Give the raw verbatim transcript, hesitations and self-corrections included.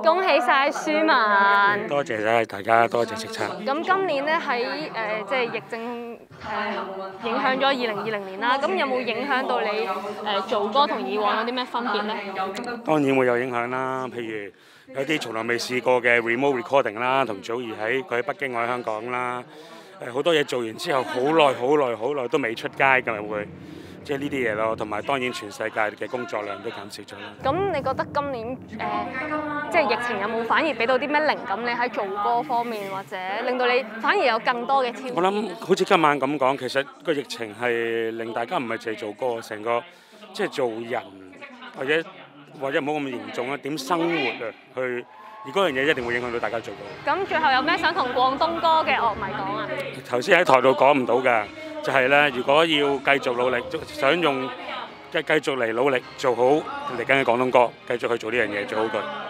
恭喜晒舒文！ 多謝晒大家，多謝叱咤。 咁今年咧喺誒即係疫症誒、呃、影響咗二零二零年啦，咁有冇影響到你誒、呃、做歌同以往有啲咩分別咧？ 當然會有影響啦，譬如有啲從來未試過嘅 remote recording 啦，同祖兒喺佢喺北京，我喺香港啦，誒好多嘢做完之後，好耐好耐好耐都未出街㗎，會。即係呢啲嘢咯，同埋當然全世界嘅工作量都減少咗啦。 咁你覺得今年誒、呃、即係疫情有冇反而俾到啲咩靈感你喺做歌方面，或者令到你反而有更多嘅挑戰？ 我諗好似今晚咁講，其實個疫情係令大家唔係淨係做歌，成個即係做人或者或者唔好咁嚴重啊，點生活啊，去而嗰樣嘢一定會影響到大家做歌。 咁最後有咩想同廣東歌嘅樂迷講啊？ 頭先喺台度講唔到㗎。就係咧，如果要繼續努力，想用繼繼續嚟努力做好嚟緊嘅廣東歌，繼續去做呢樣嘢，做好佢。